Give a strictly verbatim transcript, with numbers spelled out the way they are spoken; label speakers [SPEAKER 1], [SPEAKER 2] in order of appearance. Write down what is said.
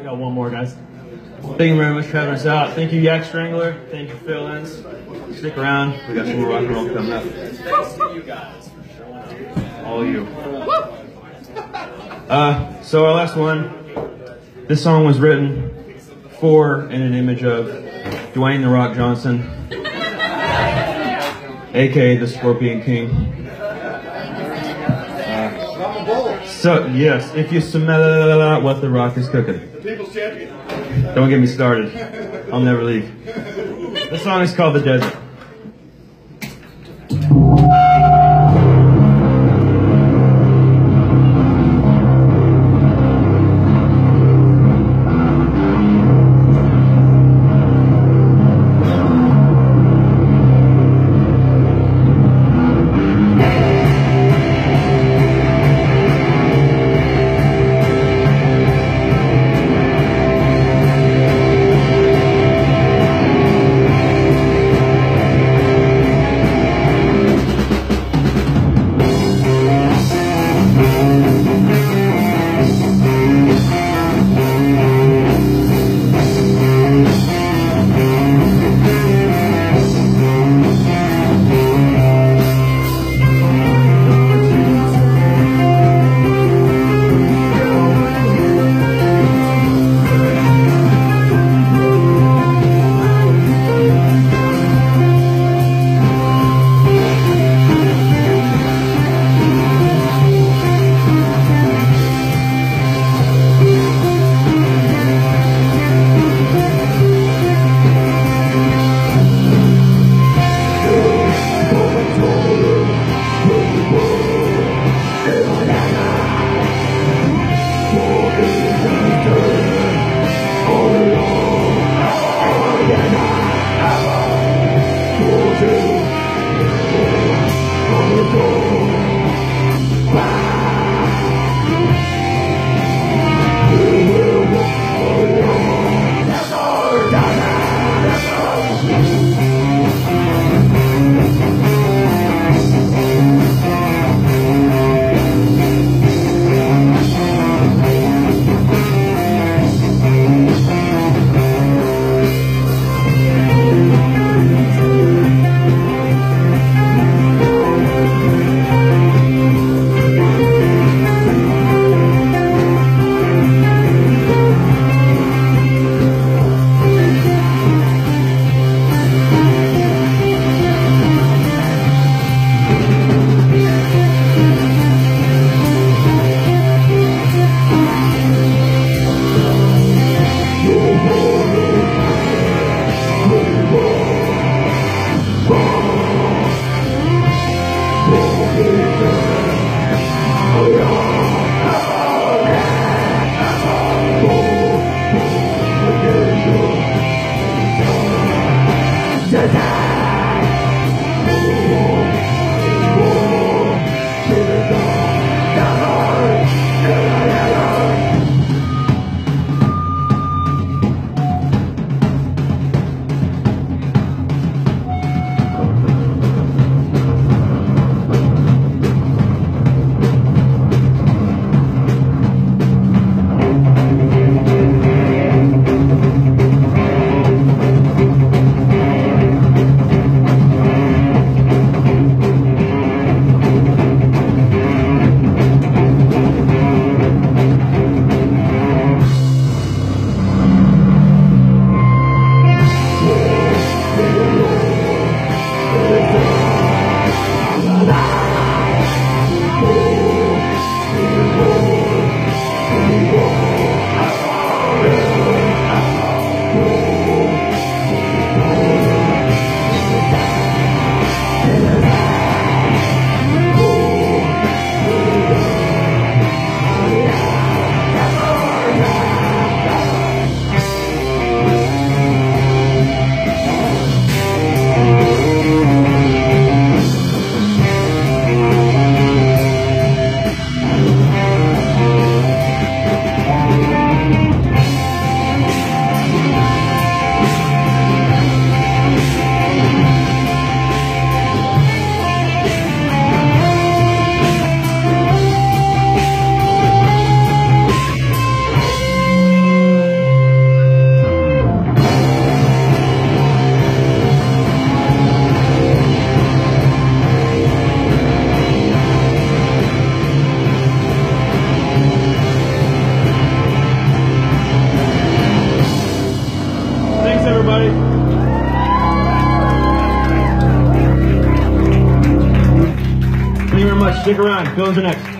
[SPEAKER 1] got one more, guys. Thank you very much for having us out. Thank you, Yak Strangler. Thank you, fill-ins. Stick around. We got some more rock and roll coming up. You guys for showing up. All you. Uh, so our last one. This song was written for and an image of Dwayne "The Rock" Johnson, aka the Scorpion King. Uh, so yes, if you smell what The Rock is cooking.
[SPEAKER 2] The People's Champion.
[SPEAKER 1] Don't get me started. I'll never leave. This song is called "The Desert." Stick around. Fill-ins are next.